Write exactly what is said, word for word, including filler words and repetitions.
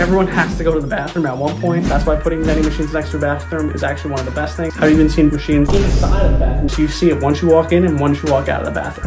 everyone has to go to the bathroom at one point. That's why putting vending machines next to a bathroom is actually one of the best things. I've even seen machines inside of the bathroom. So you see it once you walk in and once you walk out of the bathroom.